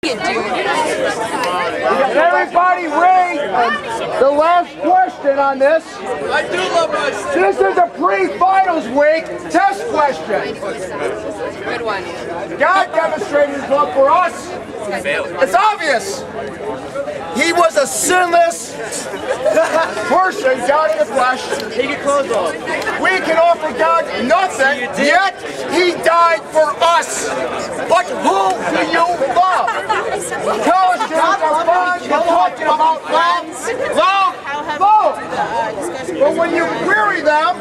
it, dude. Everybody rate the last question on this. I do love my son. This is a pre-finals week test question. Good one. God demonstrated his love for us. It's obvious. He was a sinless person, God in the flesh. Take your clothes off. We can offer God nothing, yet He died for us. But who do you love? College students are fun. You're talking about love. But when you query them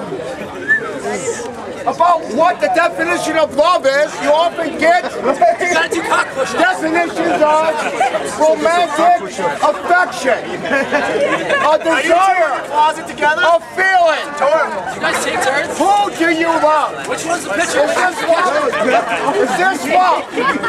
about what the definition of love is, you often get definitions of romantic affection, a desire, a feeling. You guys take turns? Who do you love? Which one's the picture? Is this love? Is this love?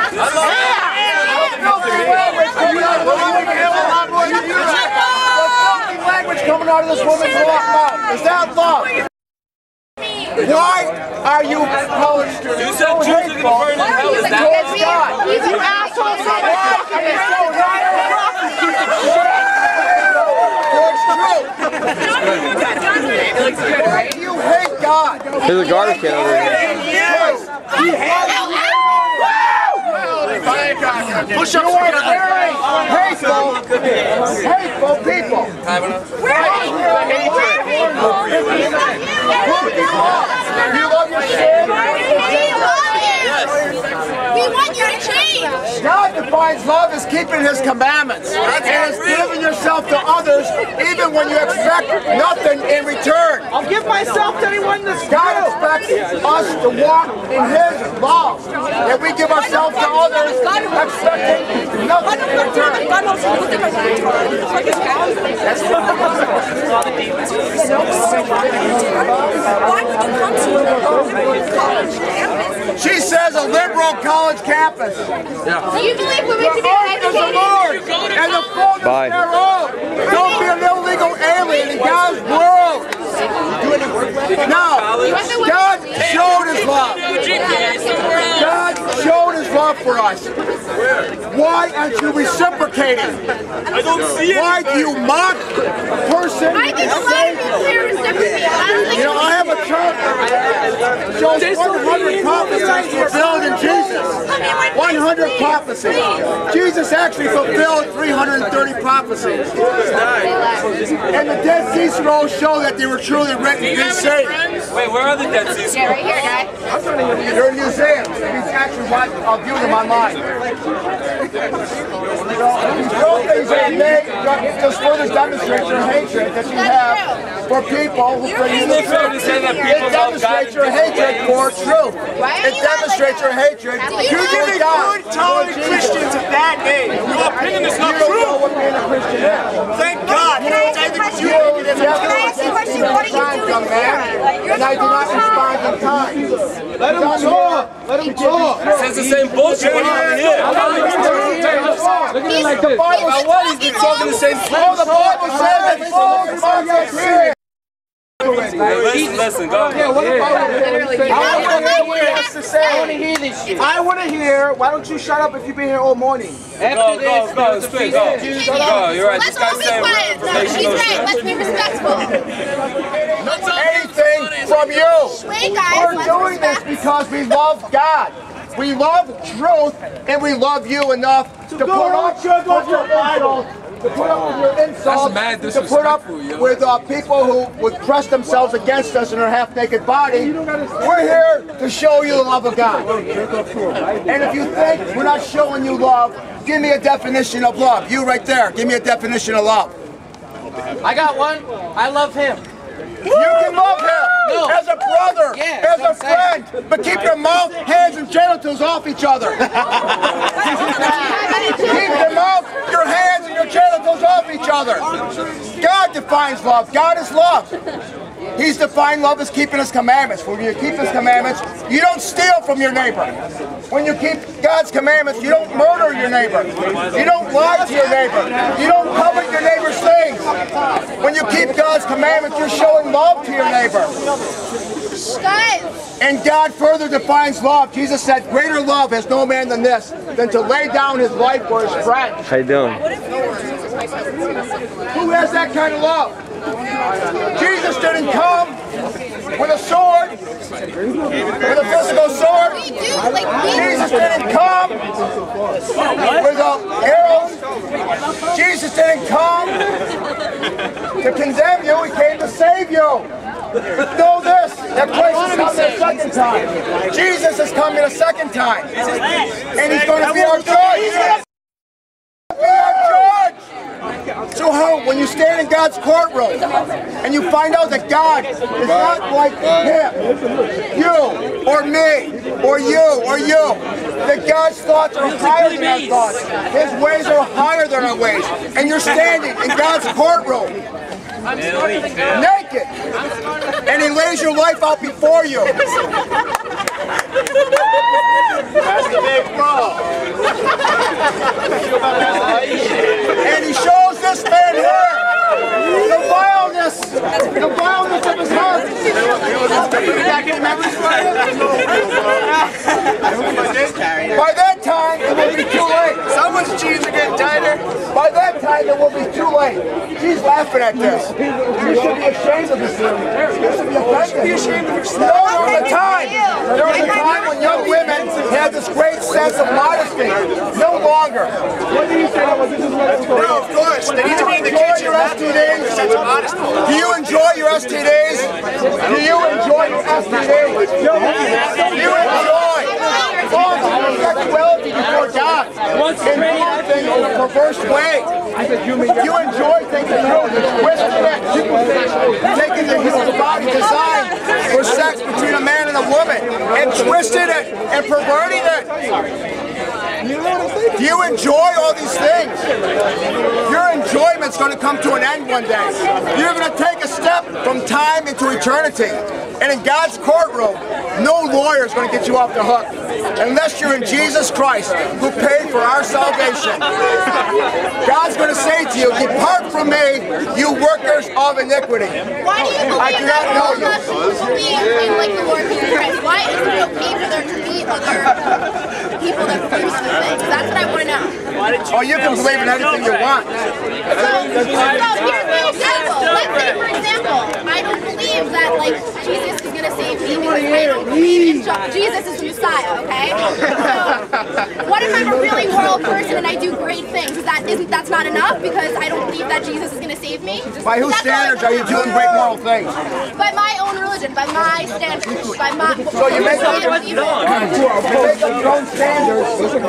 Language coming out of this woman's mouth. Is that love? Why are you college students? You said Jews are going to burn in hell. Is that God? You asshole. It's true. Why do you hate God? There's a garbage can over here. Push up. You are very hateful people. You love your sin. We want you to change. God defines love as keeping His commandments. And as giving yourself to others even when you expect nothing in return. I'll give myself to anyone that's God expects us to walk in His love. That we give ourselves to others expecting nothing in return. She says a liberal college campus. Do you believe women to be Is the Lord educated? and the fullness thereof. Don't be an illegal alien in God's world. Now, God showed His love. God showed His love for us. Why aren't you reciprocating? I don't see it. Why do you mock a person? I think a lot of people here reciprocate. I don't think You know, I have a chart that shows 100 prophecies fulfilled in Jesus. 100 prophecies. Jesus actually fulfilled 330 prophecies. And the Dead Sea Scrolls show that they were truly written in Satan. Wait, where are the Dead Sea Scrolls? right here, guy. They're in museums. It's actually I'll view them online. Those things are made just further demonstrate your hatred that you have for people who bring you Isn't it fair to say that people It demonstrates your hatred for truth. It demonstrates your hatred for God. tolerant Christians a bad name. Your opinion is not You don't know true. what being a Christian is. Thank God. Can I ask you a question? Can I ask you a question? What are you doing here? And I do not respond in time. Let him talk. Let him talk. Says the same bullshit when you're here. Look at it like this. About what? He's been talking the same thing. Oh, the Bible says that fools must hear. Listen, go. Yeah, what about I want to hear this shit. I want to hear. Why don't you shut up if you've been here all morning? Go, it's quick, go. Go, you're right. This Let's all guy's be saying quiet. No, she's right. Let's be respectful. Anything from you. Wait, guys. We're Let's doing this respect. because we love God. We love truth, and we love you enough to put up with your insults, to put up with your insults, to put up with people who would press themselves against us in their half-naked body. We're here to show you the love of God. And if you think we're not showing you love, give me a definition of love. You right there, give me a definition of love. I got one. I love him. You can love him as a brother, Yeah, as a friend, but keep your mouth, hands, and genitals off each other. Keep your mouth, your hands, and your genitals off each other. God defines love. God is love. He's defined love as keeping His commandments. When you keep His commandments, you don't steal from your neighbor. When you keep God's commandments, you don't murder your neighbor. You don't lie to your neighbor. You don't covet your neighbor's things. When you keep God's commandments, you're showing love to your neighbor. Guys. And God further defines love. Jesus said, greater love has no man than this, than to lay down his life for his friends. How you doing? Who has that kind of love? Jesus didn't come with a sword, with a physical sword. Jesus didn't come with arrows. Jesus didn't come to condemn you. He came to save you. Know this, that Christ is coming a second time. Jesus is coming a second time. And he's going to be our judge. So how, when you stand in God's courtroom and you find out that God is not like him, you, or me, or you, that God's thoughts are higher than our thoughts, his ways are higher than our ways, and you're standing in God's courtroom, naked, and he lays your life out before you. That's the big ball. And he shows this man here the vileness of his heart. By that time, it will be too late. Someone's jeans are getting tighter. By that time, it will be too late. She's laughing at this. You should be ashamed of this. You should be offended. Be ashamed of yourself. There was a time when young women had this great sense of modesty. No longer. What do you say? No, of course. They need to be in the kitchen. Do you enjoy your STDs? Do you enjoy your STDs? Do you enjoy sexuality before God? In one thing in a perverse way. You enjoy things that taking the body designed for sex between a man and a woman and twisting it and perverting it. Do you enjoy all these things? Your enjoyment's going to come to an end one day. You're going to take a step from time into eternity. And in God's courtroom, no lawyer is going to get you off the hook. Unless you're in Jesus Christ, who paid for our salvation. God's going to say to you, depart from me, you workers of iniquity. Why do you believe that all of us will be in like the Lord Jesus Christ? Why is it okay for there to be other people that produce the things? That's what I want to know. Oh, you can believe in anything you want. So here's the example. Let's say, for example, I don't believe that like Jesus is going to save me because I don't believe Jesus is the Messiah, okay? So, what if I'm a really moral person and I do great things? That's not enough because I don't believe that Jesus is going to save me? By whose standards are you doing great moral things? By my own religion, by my standards, by my... So you make up your own standards.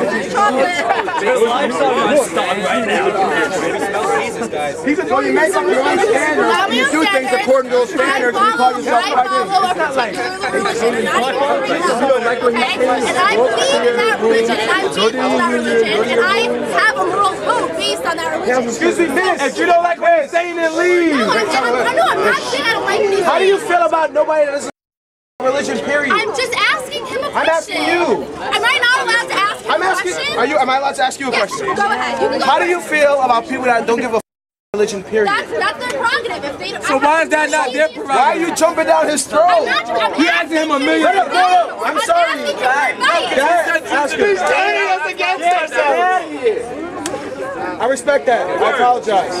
So you make up your own standards, you do things according to those standards, and you call yourself I follow a particular religion, not even okay? And I believe in that religion, and I'm faithful to that religion, and I have a moral code based on that religion. Excuse me, miss. If you don't like what I'm saying, then leave. No, I'm not saying I don't like anything. How do you feel about nobody that doesn't religion, period? I'm just asking him a question. I'm asking you. Am I not allowed to ask him a question? Am I allowed to ask you a question? Go ahead. You can go How do you feel about people that don't give a religion, period? That's their prerogative. If they don't, So why is that not their prerogative? Why are you jumping down his throat? I'm asking him a million. No, I'm sorry. Dad, ask him. He's turning us against ourselves. I respect that. I apologize.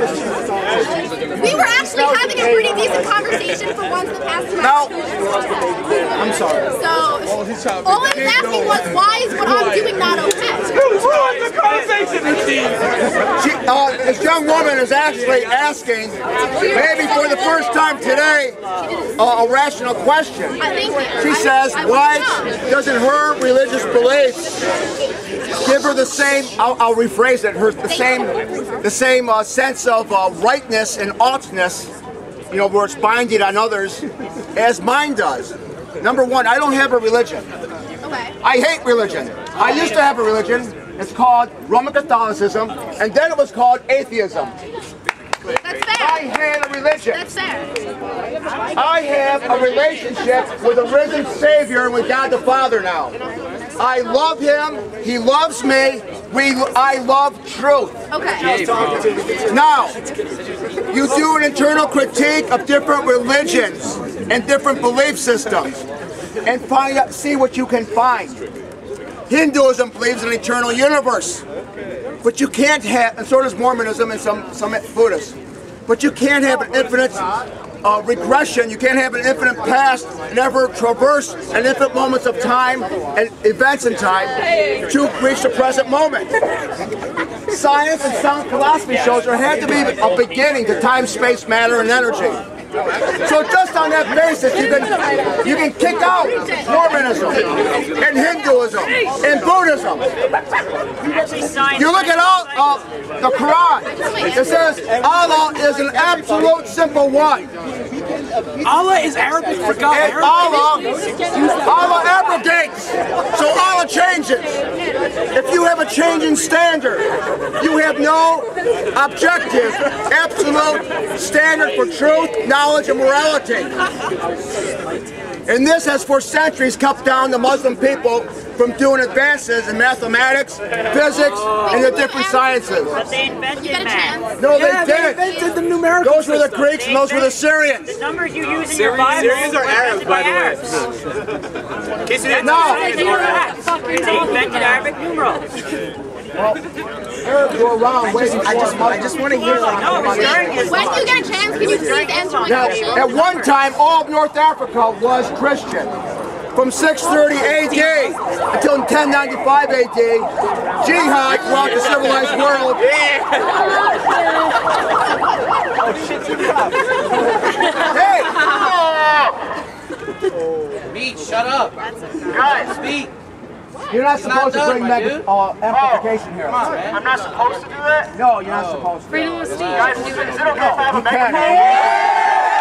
We were actually having a pretty decent conversation for once in the past 2 hours. I'm sorry. So, all I was asking was, why is what I'm doing not okay? Ruin the conversation, This young woman is actually asking, maybe for the first time today, a rational question. She says, why doesn't her religious beliefs give her the same, I'll rephrase it, the same sense of rightness and oughtness, you know, where it's binding on others, as mine does. Number one, I don't have a religion. I hate religion. I used to have a religion. It's called Roman Catholicism, and then it was called atheism. That's fair. I had a religion. That's fair. I have a relationship with a risen Savior and with God the Father now. I love Him. He loves me. I love truth. Okay. Now, you do an internal critique of different religions. and different belief systems and find out, see what you can find. Hinduism believes in an eternal universe, but you can't have, and so does Mormonism and some Buddhists, but you can't have an infinite regression. You can't have an infinite past, never traverse an infinite moments of time and events in time to reach the present moment. Science and sound philosophy shows there had to be a beginning to time, space, matter, and energy. So just on that basis, you can kick out Mormonism and Hinduism and Buddhism. You look at all the Quran. It says Allah is an absolute simple one. Allah is Arabic for God. And Allah abrogates. So Allah changes. If you have a changing standard, you have no objective, absolute standard for truth, knowledge, and morality. And this has for centuries kept down the Muslim people from doing advances in mathematics, physics, and the different sciences. But they invented math. No, they didn't. They invented the numerical Those were the Greeks and those were the Syrians. The numbers you use in your Bible Syrians are Arabs, by the way. way. No. They invented Arabic numerals. Arabs were around waiting. I just want to hear When you get a chance, can you please answer my question? At one time, all of North Africa was Christian. From 630 AD until 1095 AD, jihad throughout the civilized world. Hey! Meat, shut up. Guys, Speak. you're not supposed to bring amplification here. I'm not supposed to do that? No, you're not supposed to. Freedom of speech. Guys, is it okay if I have a can. megaphone?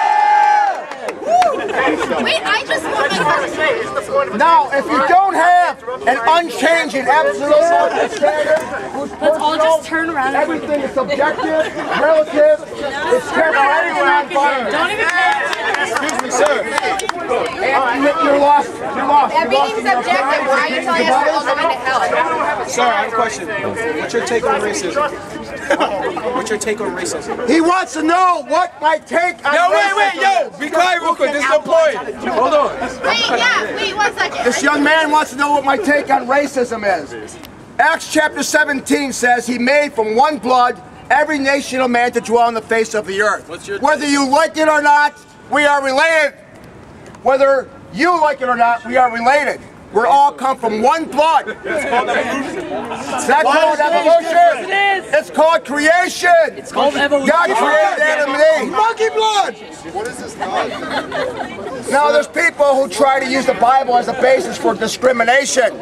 Wait, I just want my question. Now, if you don't have an unchanging absolute standard, let's all just turn around. Everything is subjective, relative, it's temporary and non-binary. Don't even Excuse me, sir. And you're lost. You're lost. Everything's subjective. Why are you telling us we're all going to hell? Sir, I have a question. What's your take on racism? What's your take on racism? He wants to know what my take on racism is. Be quiet real quick, this is the point. Hold on. Wait, 1 second. This young man wants to know what my take on racism is. Acts chapter 17 says he made from one blood every nation of man to dwell on the face of the earth. Whether you like it or not, we are related. Whether you like it or not, we are related. We're all come from one blood. It's not called evolution. It's called creation. It's called evolution. God created Adam and Eve. Monkey blood. What is this God? Now there's people who try to use the Bible as a basis for discrimination.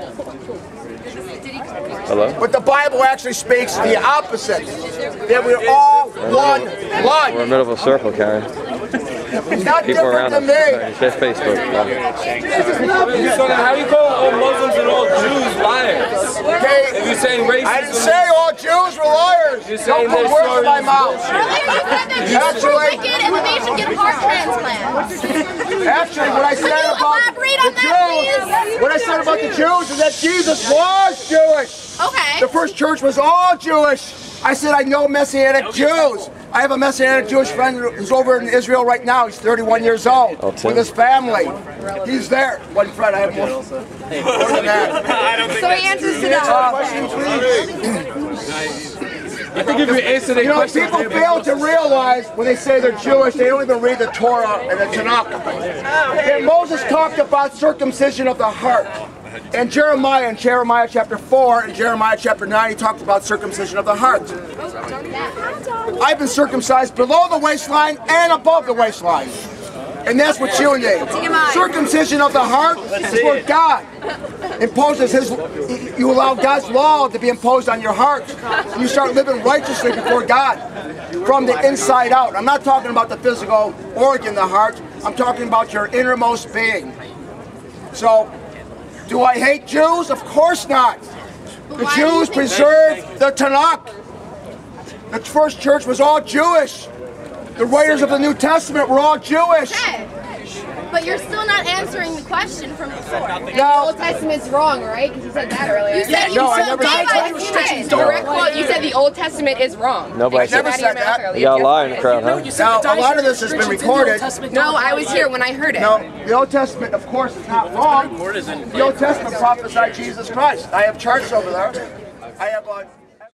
Hello? But the Bible actually speaks the opposite. That we're all one blood. We're in the middle of a circle, Karen. It's not People around different us. than me. It's just Facebook. So now how you call all Muslims and all Jews liars? Okay. If you're saying racism, I didn't say all Jews were liars. You're Don't saying put there's words in my stories- mouth. Earlier you said that Jews were wicked and that they should get heart transplants. Actually, what I said Can you about elaborate on the that, Jews, what I said about the Jews is that Jesus was Jewish. Okay. The first church was all Jewish. I said I know Messianic Jews. I have a Messianic Jewish friend who's over in Israel right now. He's 31 years old with his family. He's there. One friend, I have more than that. So he answers to that. I think if you answer the question, people fail to realize when they say they're Jewish, they don't even read the Torah and the Tanakh. And Moses talked about circumcision of the heart. And Jeremiah, in Jeremiah chapter 4 and Jeremiah chapter 9, he talked about circumcision of the heart. I've been circumcised below the waistline and above the waistline. And that's what you need. Circumcision of the heart is where God imposes his, you allow God's law to be imposed on your heart. And you start living righteously before God from the inside out. I'm not talking about the physical organ, the heart. I'm talking about your innermost being. So, do I hate Jews? Of course not. The Jews preserved the Tanakh. The first church was all Jewish. The writers of the New Testament were all Jewish. Okay. But you're still not answering the question from before. No. Old Testament's wrong, right? Because you said that earlier. You said No, I never said direct quote. You said the Old Testament is wrong. Nobody I never said that. You got a lie in the crowd, huh? Now, a lot of this has been recorded. No, I was here when I heard it. No, the Old Testament, of course, is not wrong. The Old Testament prophesied Jesus Christ. I have charts over there. I have